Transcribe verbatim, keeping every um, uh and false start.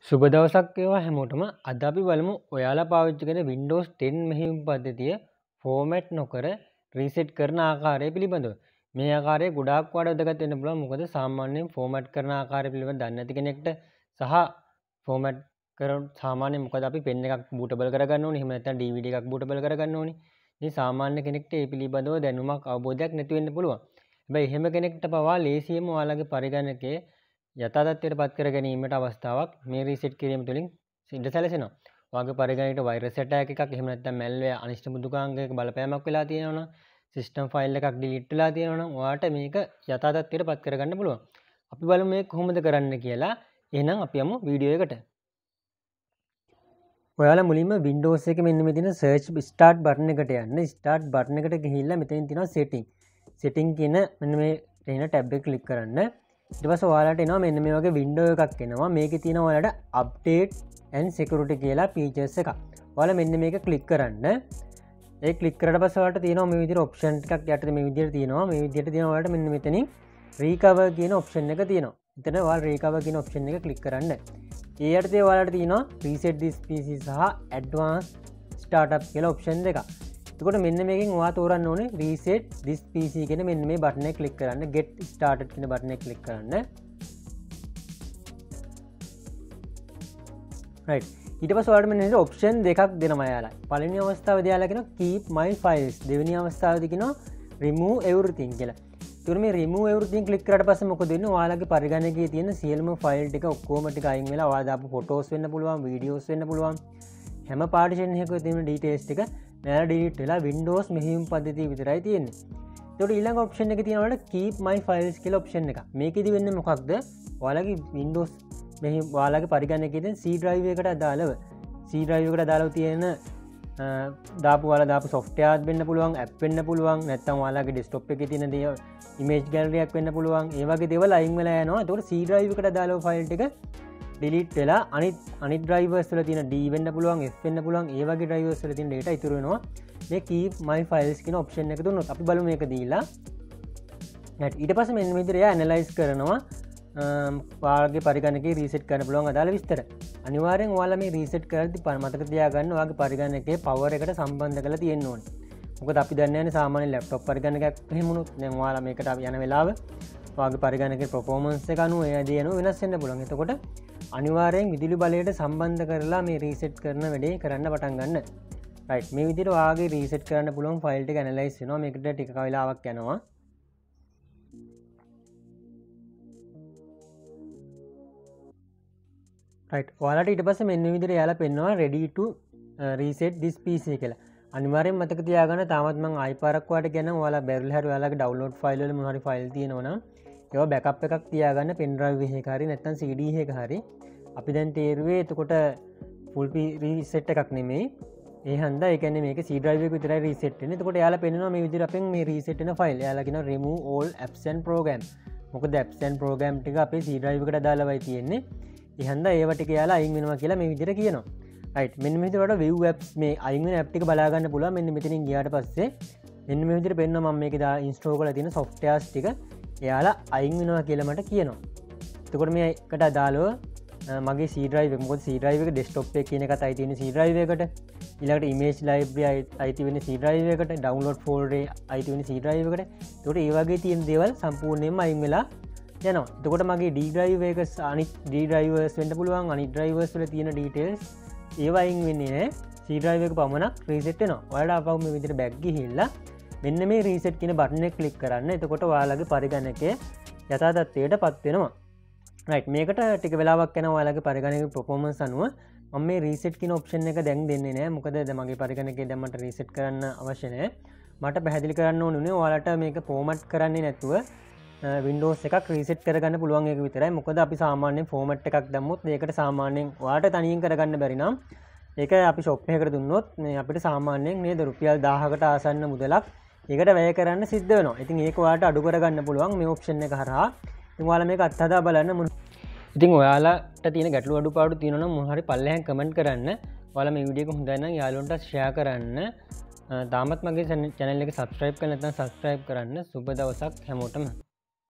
සුබ දවසක් වේවා හැමෝටම. අද අපි බලමු ඔයාලා පාවිච්චි කරන Windows ten මෙහෙයුම් පද්ධතිය ෆෝමැට් නොකර රීසෙට් කරන ආකාරය පිළිබඳව. මේ ආකාරය ගොඩාක් වඩාත් වෙන්න පුළුවන්. මොකද සාමාන්‍යයෙන් ෆෝමැට් කරන ආකාරය පිළිබඳව දන්නේ නැති කෙනෙක්ට සහ ෆෝමැට් කරන සාමාන්‍යයෙන් මොකද අපි පෙන් එකක් බූටබල් කරගන්න ඕනේ. එහෙම නැත්නම් ඩී වී ඩී එකක් බූටබල් කරගන්න ඕනේ. ඉතින් සාමාන්‍ය කෙනෙක්ට මේ පිළිබඳව දැනුමක් අවබෝධයක් නැති වෙන්න පුළුවන්. හැබැයි එහෙම කෙනෙක්ට පවා ලේසියෙන්ම ඔයාලගේ පරිගණකයේ යථා තත්ත්වයට පත් කර ගැනීමට අවස්ථාවක් මේ රීසෙට් කිරීම තුළින් සිද්ධ සැලසෙනවා. ඔයාගේ පරිගණකයට වෛරස් ඇටැක් එකක් එහෙම නැත්නම් මැල්වෙයාර් අනිෂ්ට මෘදුකාංගයක බලපෑමක් වෙලා තියෙනවා නම් සිස්ටම් ෆයිල් එකක් ඩිලීට් වෙලා තියෙනවා නම් ඔයාට මේක යථා තත්ත්වයට පත් කරගන්න පුළුවන්. අපි බලමු මේක කොහොමද කරන්න කියලා. එහෙනම් අපි යමු වීඩියෝ එකට. ඔයාලා මුලින්ම Windows එකේ මෙන්න මේ තියෙන search start button එකට යන්න. start button එකට ගිහිල්ලා මෙතනින් තියෙනවා setting. setting කියන මෙන්න මේ තියෙන tab එක click කරන්න. ඊට පස්සේ ඔයාලට එනවා මෙන්න මේ වගේ window එකක් එනවා. මේකේ තියෙනවා ඔයාලට update and security කියලා features එකක්. ඔයාලා මෙන්න මේක click කරන්න. ඒ click කරලා පස්සේ ඔයාලට තියෙනවා මේ විදිහට option ටිකක් යටතේ මේ විදිහට තියෙනවා. මේ විදිහට තියෙනවා ඔයාලට මෙන්න මෙතනින් recover කියන option එක තියෙනවා. එතන ඔයාලා recover කියන option එක click කරන්න. ඒ යටතේ ඔයාලට තියෙනවා reset this P C සහ advanced startup කියලා option දෙකක්. එතකොට මෙන්න මේකෙන් ඔයා තෝරන්න ඕනේ reset this P C කියන මෙන්න මේ බටන් එක ක්ලික් කරන්න. get started කියන බටන් එක ක්ලික් කරන්න. right. ඊට පස්සේ ඔයාලට මෙන්න මේ ඔප්ෂන් දෙකක් දෙනවා යාලා. පළවෙනි අවස්ථාවේදී යාලා කියනවා keep my files. දෙවෙනි අවස්ථාවේදී කියනවා remove everything කියලා. ඒතකොට මේ remove everything ක්ලික් කරාට පස්සේ මොකද වෙන්නේ? ඔයාලගේ පරිගණකයේ තියෙන සියලුම ෆයිල් ටික ඔක්කොම ටික අයින් වෙලා ඔයා දාපු ෆොටෝස් වෙන්න පුළුවන්, වීඩියෝස් වෙන්න පුළුවන්. හැම පාර්ටිෂන් එකක තියෙන ඩීටේල්ස් ටික මෙයාලා ඩිලීට් වෙලා Windows මෙහෙයුම් පද්ධතිය විතරයි තියෙන්නේ. ඒකට ඊළඟ ඔප්ෂන් එකේ තියෙනවා keep my files කියලා ඔප්ෂන් එක. මේකෙදි වෙන්නේ මොකක්ද? ඔයාලගේ Windows මෙහෙයුම් ඔයාලගේ පරිගණකයේ තියෙන C drive එකට අදාළව C drive එකට අදාළව තියෙන දාපු ඔයාලා දාපු software වෙන්න පුළුවන්, app වෙන්න පුළුවන්, නැත්නම් ඔයාලගේ desktop එකේ තියෙන දේ image gallery එකක් වෙන්න පුළුවන්. ඒ වගේ දේවල් අයින් වෙලා යනවා. ඒකට C drive එකට අදාළව ෆයිල් ටික ඩිලීට් වෙලා අනිත් අනිත් ඩ්‍රයිවර්ස් වල තියෙන D වෙන්න පුළුවන්, F වෙන්න පුළුවන්, ඒ වගේ ඩ්‍රයිවර්ස් වල තියෙන data ඉතුරු වෙනවා මේ keep my files කියන ඔප්ෂන් එක දුන්නොත්. අපි බලමු මේක දීලා. ඊට පස්සේ මෙන්න මේ විදිහට එයා ඇනලයිස් කරනවා ඔයාලගේ පරිගණකේ රීසෙට් කරන්න පුළුවන් අදාළ විස්තර. අනිවාර්යෙන් ඔයාලා මේ රීසෙට් කරද්දී මතක තියාගන්න ඔයාගේ පරිගණකේ power එකට සම්බන්ධ කරලා තියෙන්න ඕනේ. මොකද අපි දන්නේ නැහැ සාමාන්‍ය laptop පරිගණකයක් එහෙම වුණොත් දැන් ඔයාලා මේකට යන වෙලාව ඔයාගේ පරිගණකේ performance එක අනුව ඒ දේ අනුව වෙනස් වෙන්න පුළුවන්. එතකොට අනිවාර්යෙන් විදුලි බලයට සම්බන්ධ කරලා මේ රීසෙට් කරන වැඩේ කරන්න පටන් ගන්න. රයිට්. මේ විදිහට ඔයාගේ රීසෙට් කරන්න පුළුවන් ෆයිල් ටික ඇනලයිස් වෙනවා. මේකට ටික වෙලාවක් යනවා. රයිට්. ඔයාලට ඊට පස්සේ මෙන්න මේ විදිහට යාලා පෙන්නනවා ready to reset this P C කියලා. අනිවාර්යෙන් මතක තියාගන්න තාමත් මම ආයි පාරක් වාට කියනවා ඔයාලා බැරිලා හරි ඔයාලගේ download file වල මොන හරි file තියෙනවා නම් ඒවා backup එකක් තියාගන්න pen drive එකක හරි නැත්නම් C D එකක හරි. අපි දැන් තේරුවේ එතකොට full reset එකක් නෙමෙයි. ඒ හන්දා ඒ කියන්නේ මේක C drive එක විතරයි reset වෙන්නේ. එතකොට එයාලා පෙන්නනවා මේ විදිහට අපෙන් මේ reset වෙන file. එයාලා කියනවා remove all apps and program. මොකද apps and program ටික අපේ C drive එකට දාලාවයි තියෙන්නේ. ඒ හන්දා ඒවා ටික එයාලා අයින් වෙනවා කියලා මේ විදිහට කියනවා. right. මෙන්න මේ විදිහට view apps මේ අයින් වෙන app ටික බලා ගන්න පුළුවන්. මෙන්න මෙතනින් ගියාට පස්සේ මෙන්න මේ විදිහට පෙන්නනවා මම මේකේ දා install කරලා තියෙන softwares ටික එයාලා අයින් වෙනවා කියලා මට කියනවා. එතකොට මේකට අදාළව මගේ C drive එක මොකද C drive එක desktop එකේ කියන එකත් අයිති වෙන්නේ C drive එකට. ඊළඟට image library අයිති වෙන්නේ C drive එකට. download folder අයිති වෙන්නේ C drive එකට. එතකොට ඒ වගේ තියෙන දේවල් සම්පූර්ණයෙන්ම අයින් වෙලා යනවා. එතකොට මගේ D drive එක අනිත් D drivers වෙන්න පුළුවන්. අනිත් drivers වල තියෙන details ඒවා අයින් වෙන්නේ නැහැ. C drive එක පමණක් reset වෙනවා. ඔයාලා ආපහු මේ විදිහට back ගිහිල්ලා මෙන්න මේ reset කියන බටන් එක ක්ලික් කරන්න. එතකොට ඔයාලගේ පරිගණකය යථා තත්ත්වයට පත් වෙනවා. right. මේකට ටික වෙලාවක් යනවා ඔයාලගේ පරිගණකයේ performance අනුව. මම මේ reset කියන option එක දැන් දෙන්නේ නැහැ. මොකද දැන් මගේ පරිගණකයේ දැන් මට reset කරන්න අවශ්‍ය නැහැ. මට පැහැදිලි කරන්න ඕනේ උනේ ඔයාලට මේක format කරන්නේ නැතුව Windows එකක් reset කරගන්න පුළුවන් එක විතරයි. මොකද අපි සාමාන්‍යයෙන් format එකක් දැම්මොත් මේකට සාමාන්‍යයෙන් ඔයාලට තනියෙන් කරගන්න බැරි නම් ඒක අපි shop එකකට දුන්නොත් මේ අපිට සාමාන්‍යයෙන් නේද රුපියල් දහයකට ආසන්න මුදලක් ඒකට වැය කරන්න සිද්ධ වෙනවා. ඉතින් ඒක ඔයාලට අඩු කරගන්න පුළුවන් මේ option එක හරහා. ඉතින් ඔයාලා මේක අත්හදා බලන්න මොන ඉතින් ඔයාලට තියෙන ගැටලු අඩුපාඩු තියෙනවා නම් මොන හරි පල්ලෙහාන් කමෙන්ට් කරන්න. ඔයාලා මේ වීඩියෝ එක හොඳයි නම් යාළුවන්ට share කරන්න. තාමත් මගේ channel එක subscribe කරලා නැත්නම් subscribe කරන්න. සුබ දවසක් හැමෝටම.